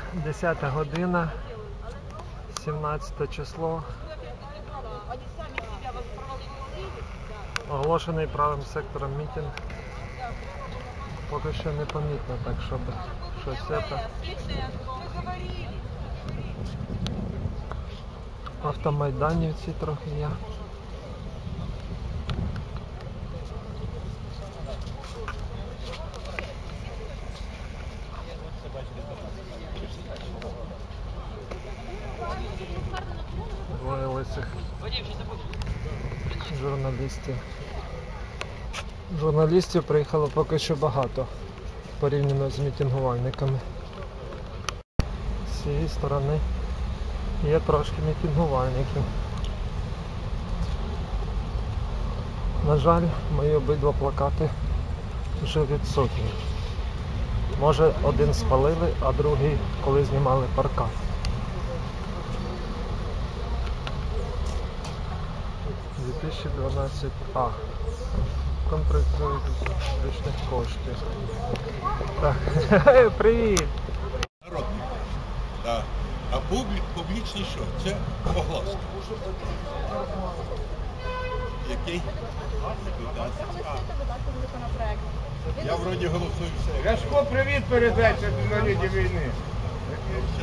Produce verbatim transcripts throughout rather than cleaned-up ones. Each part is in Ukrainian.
десята година, сімнадцяте число. Оголошений правим сектором мітинг. Поки що непомітно, так щоб щось це. Автомайданівці трохи є. Двоє лисих журналістів. Журналістів приїхало поки що багато, порівняно з мітингувальниками. З цієї сторони є трошки мітингувальників. На жаль, мої обидва плакати вже відсутні. Може, один спалили, а другий, коли знімали паркан. дві тисячі дванадцять А. Контрактують річних коштів. Так. Привіт! Народний. Да. А публік, публічний що? Це огласка. Який? Я вроді голосую все. Ляшко, привіт передайте на ліді війни. Все.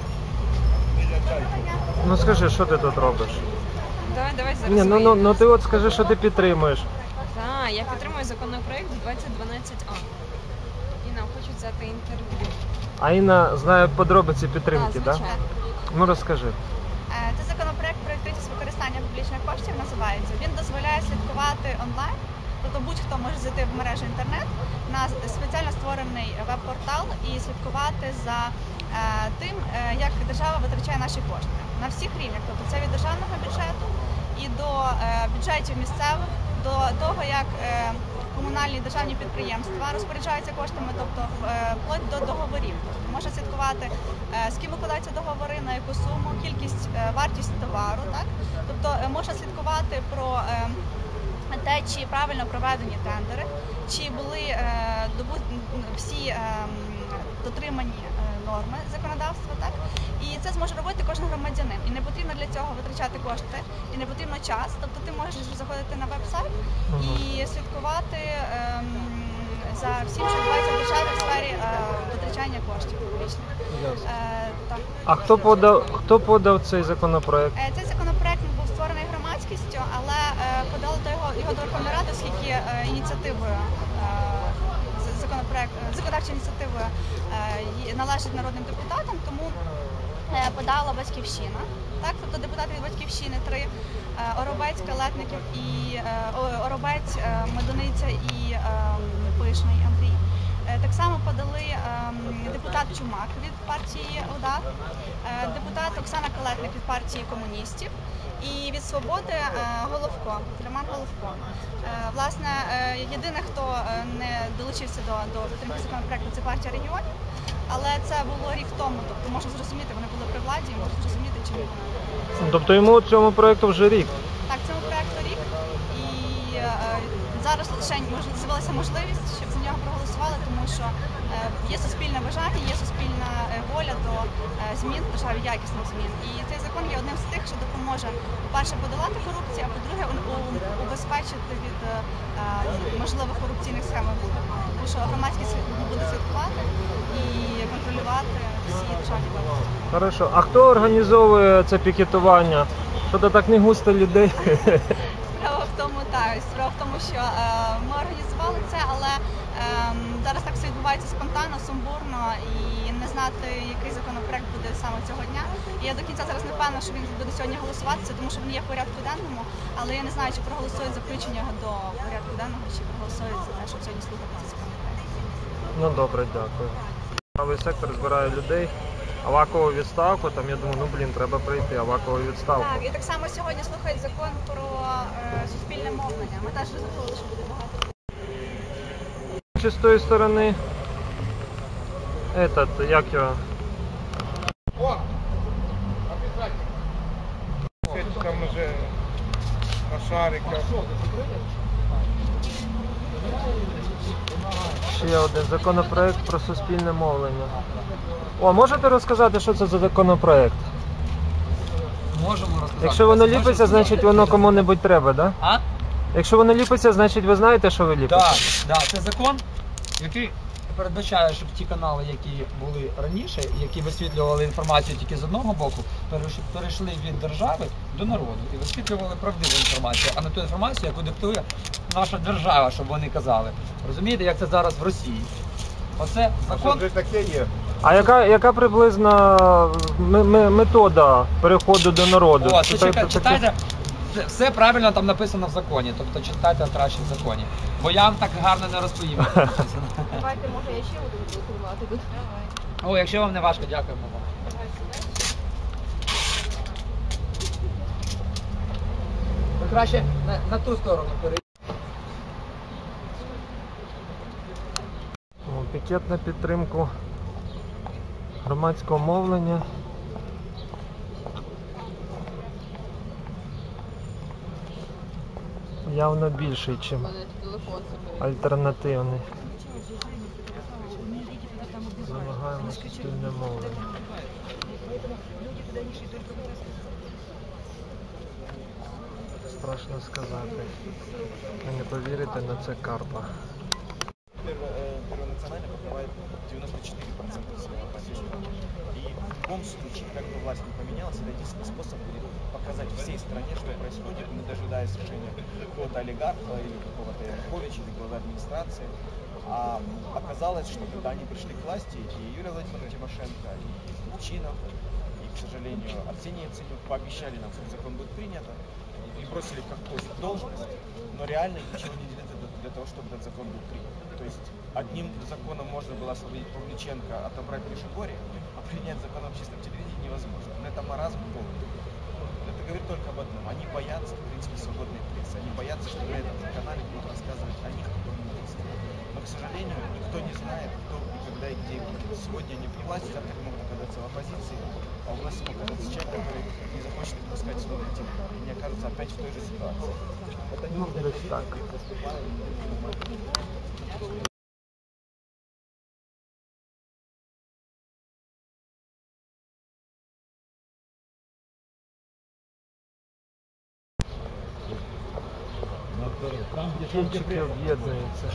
Не лякайте. Ну скажи, що ти тут робиш? Давай, давай зараз. Ні, ну, ну, ну ти от скажи, що ти підтримуєш. Так, я підтримую законопроект двадцять дванадцять А. І нам хочуть взяти інтерв'ю. А Інна знає подробиці підтримки, так? звичайно. Да? Ну розкажи. Це законопроект про відкритість використання публічних коштів називається. Він дозволяє слідкувати онлайн, тобто будь-хто може зайти в мережу інтернет на спеціально створений веб-портал і слідкувати за е, тим, е, як держава витрачає наші кошти на всіх рівнях. Тобто це від державного бюджету і до е, бюджетів місцевих, до того, як е, комунальні державні підприємства розпоряджаються коштами, тобто е, вплоть до договорів. Тобто можна слідкувати, е, з ким укладаються договори, на яку суму, кількість, е, вартість товару. Так? Тобто е, можна слідкувати про е, те, чи правильно проведені тендери, чи були е, добу, всі е, дотримані е, норми законодавства. Так? І це зможе робити кожен громадянин. І не потрібно для цього витрачати кошти, і не потрібно час. Тобто ти можеш заходити на веб-сайт і слідкувати ем, за всім, що відбувається в державі в сфері е, витрачання коштів публічних. Е, так. А хто подав, хто подав цей законопроект? Е, Цей законопроект був створений громадськістю, але е, подали до його, його до Верховної Ради, оскільки е, ініціативою е, законопроект, законодавчою ініціативою е, належить народним депутатам, тому е, подала Батьківщина. Так, тобто депутати від Батьківщини три: е, Оробець, Калетників і е, Оробець, е, Медуниця і е, Пишний Андрій. Е, так само подали е, депутат Чумак від партії ОДА, е, депутат Оксана Калетник від партії комуністів і від Свободи е, Головко, Роман Головко. Е, власне, е, єдине, хто не долучився до, до підтримки законопроекту, це партія регіонів, але це було рік тому, тобто можна зрозуміти, вони були при владі, і можна зрозуміти, чому вони. Тобто йому цьому проєкту вже рік? Так, цьому проєкту рік, і е, зараз лише з'явилася можливість, щоб за нього проголосували, тому що е, є суспільне бажання, є суспільна е, воля до е, змін в державі, якісних змін. І цей закон є одним з тих, що допоможе, по-перше, подолати корупцію, а по-друге, убезпечити від е, можливих корупційних схем. Тому що громадськість буде слідкувати і контролювати всі державні влади. Хорошо. А хто організовує це пікетування? Що-то так не густо людей. Справа в тому, так, справа в тому, що е, ми організували це, але е, зараз так все відбувається спонтанно, сумбурно, і не знати, який законопроект буде саме цього дня. І я до кінця зараз не впевнена, що він буде сьогодні голосуватися, тому що він є в порядку денному, але я не знаю, чи проголосують за включення його до порядку денного, чи проголосують за те, щоб сьогодні слухати цей законопроект. Ну добре, дякую. Правий сектор збирає людей. Авакову відставку, там я думаю, ну блін, треба прийти, Авакову відставку. Так, і так само сьогодні слухають закон про е, суспільне мовлення. Ми теж розраховували, що буде багато. Чи з тої сторони, этот, як його? О! Обязательно. Там уже на шариках. ще один законопроект про суспільне мовлення. О, можете розказати, що це за законопроект? Можемо розказати. Якщо воно ліпиться, значить воно кому-небудь треба, так? Да? А? Якщо воно ліпиться, значить ви знаєте, що ви ліпите? Так, да, це закон, який передбачає, щоб ті канали, які були раніше, які висвітлювали інформацію тільки з одного боку, переш- перейшли від держави до народу і висвітлювали правдиву інформацію, а не ту інформацію, яку диктує наша держава, щоб вони казали. Розумієте, як це зараз в Росії? Оце А що закон. вже таке є? А яка, яка приблизна м- м- метода переходу до народу? О, Це це так- чекай, читайте. Все- Все правильно там написано в законі, тобто читайте краще в законі. Бо я вам так гарно не розповім. як там написано. Давайте, може, я ще буду телефонувати. О, якщо вам не важко, дякуємо вам. Ви краще на, на ту сторону перейдіть. О, Пікет на підтримку громадського мовлення. Явно більший, ніж альтернативний. Вимагаємо суспільне мовлення. Страшно сказати. Ви не повірите, на це Карпа. Первонационально покрывает девяносто четыре процента своего позиции. И в любом случае, как бы власть не поменялась, это единственный способ будет показать всей стране, что происходит, не дожидаясь решения какого-то олигарха или какого-то Януковича или главы администрации. А оказалось, что когда они пришли к власти, и Юлия Владимировна Тимошенко, и Кучинов, и, к сожалению, Арсений Яценюк пообещали нам, что закон будет принят, и бросили как кость в должность, но реально ничего не делали для того, чтобы этот закон был принят. То есть одним законом можно было освободить Павличенко, отобрать Мишигорье, а принять закон об общественном телевидении невозможно. Но это маразм полный. Это говорит только об одном. Они боятся, в принципе, свободной прессы. Они боятся, что на этом же канале будут рассказывать о них, как о месте. Но, к сожалению, никто не знает, кто и когда и где будет. Сегодня они при власти, завтра могут оказаться в оппозиции, а у нас мог оказаться человек, который не захочет выпускать слово тему. И не окажется опять в той же ситуации. Это не Ну, десь так. Кінчики об'єднуються.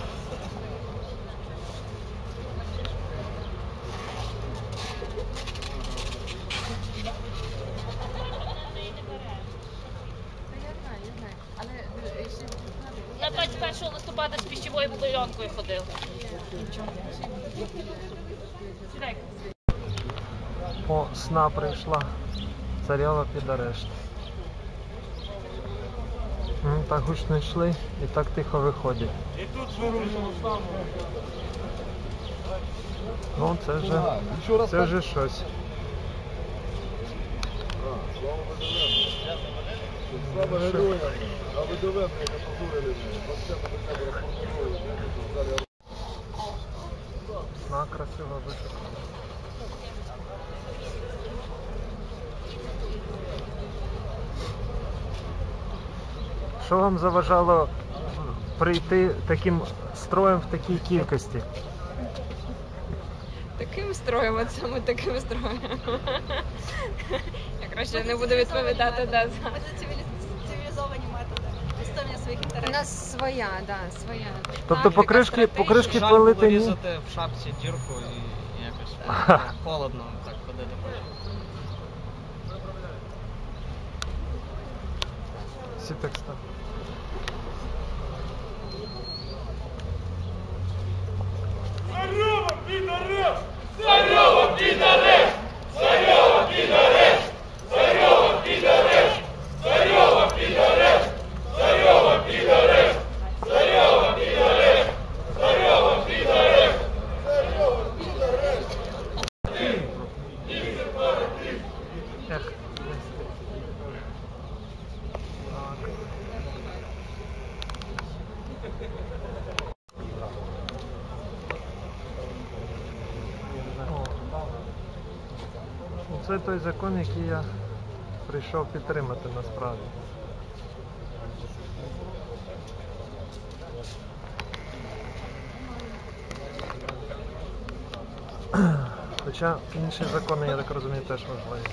Я двадцять першого листопада з пищевою пленкою ходив. Сідай. О, сна прийшла. Царьова під арешт. Ну, так гучно йшли і так тихо виходять. І тут вирушило саме. Ну, це вже, це вже щось. Слава героям, а ви доведені, як позорили мене. Сна красиво вишукана. Що вам заважало прийти таким строєм в такій кількості? Таким строєм, от саме таким строєм. Я краще не буду відповідати. Да, за- Ми за цивілі- цивілізовані методи відстоювання своїх У інтересів. нас своя, да, своя. Тобто тактика, покришки, стратегія. покришки Жаль пилити було ні? різати в шапці дірку і якось холодно так ходити. Всі так стали. Ех. Так. О. Це той закон, який я прийшов підтримати насправді. Хоча інші закони, я так розумію, теж важливі.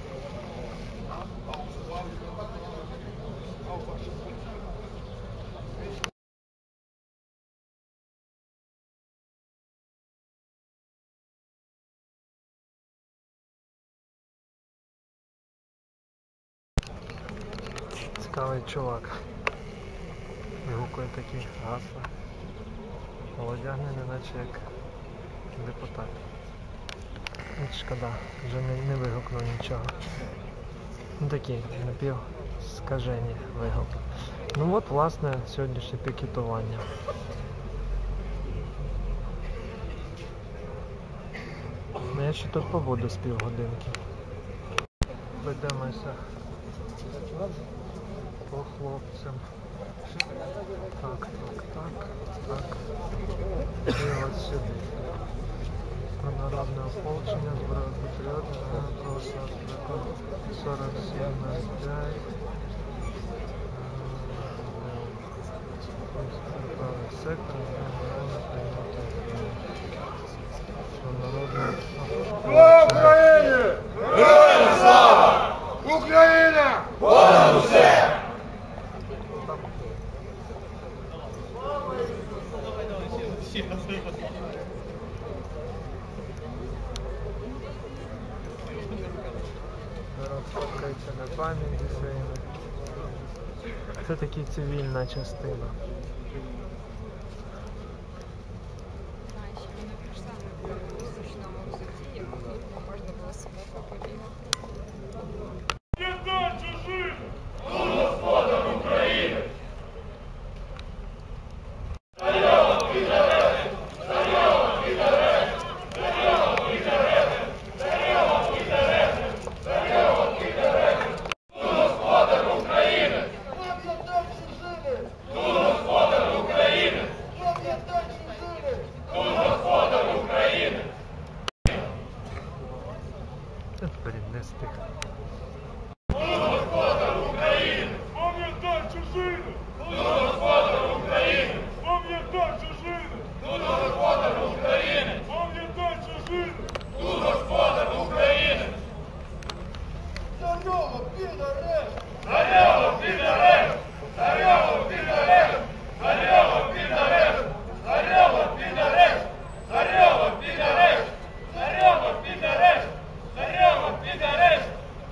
Цікавий чувак. Вигукує такі гасла. Молодягнений, наче як депутат. От шкода, вже не, не вигукнув нічого. Ну такі напівскажені вигук. Ну от, власне, сьогоднішнє пікетування. Ну, я ще тут побуду з півгодинки. Пройдемося по хлопцям. Так, так, так, так. І от сюди. Про народне ополчення, зброю патріотів, сорок сім ноль п'ять. Правий сектор, народне Слава ополчення. Україні! Героям слава! Україна! Понад усе! Народ фоткається на пам'яті своїми. Це таки цивільна частина. А, ще вони прийшла на зручному взутті, як можна було себе побігати. Це блін, не стих. Пам'ятай чужину! Господар України! Пам'ятай чужину! Господар України! Пам'ятай чужину! Господар України! Царьова під арешт! Царьова під арешт! Царьова під арешт! Царьова під арешт! Царьова під арешт! Царьова під арешт! Царьова під арешт! Царьова під арешт!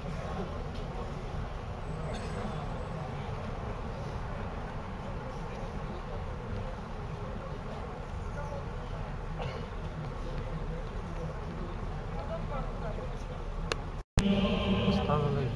Поставили.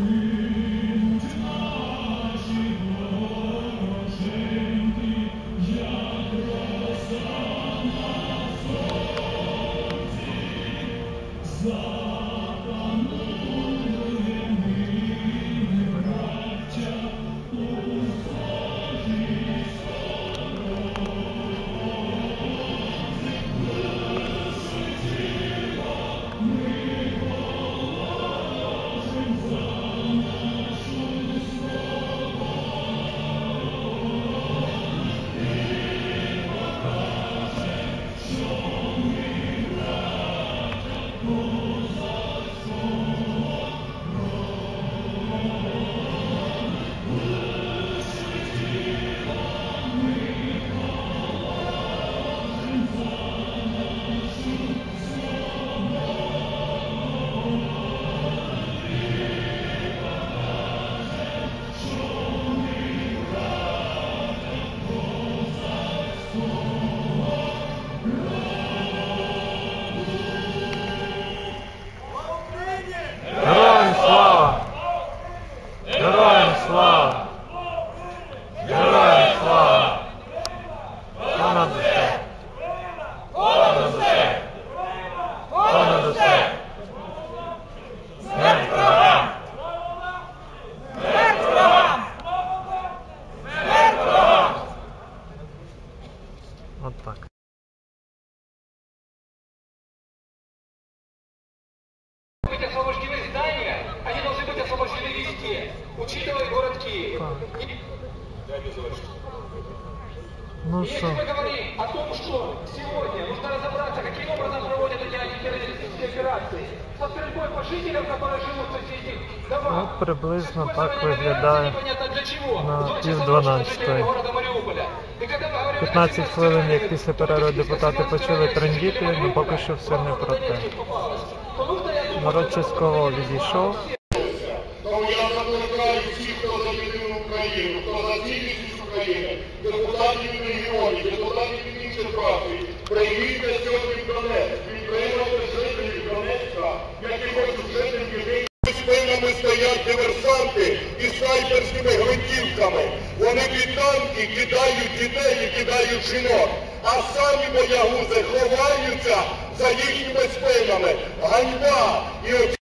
Героям слава! Героям слава! Героям слава! Понад усе! Понад усе! Понад усе! Смерть ворогам! Смерть ворогам! Смерть ворогам! От так. Быть освобождены здания, они должны быть освобождены везде, учитывая город Киев. Ну Если що? мы говорим о том, что сегодня нужно разобраться, каким образом проводят эти реакции. Со стрельбой по жителям, которые живут в соседних домах. Ну, приблизно так виглядає Непонятно для чего. на В пів два часа дванадцятої. жители города Мариуполя. И когда мы говорим о п'ятнадцять хвилин, як після перерви депутати почали трендіти, але поки що все не про те. Народ частково відійшов. Тому я закликаю всіх, хто за єдину Україну, хто за цілісність України, депутатів регіонів, депутатів інших фракцій, прийміть сьогодні в Донецьк, підтримайте жителів Донецька, які хочуть жити в Європі. Спинами стоять диверсанти із снайперськими гвинтівками. Вони під танки кидають дітей і кидають жінок, а самі боягузи ховаються за їхніми спинами. Ганьба! І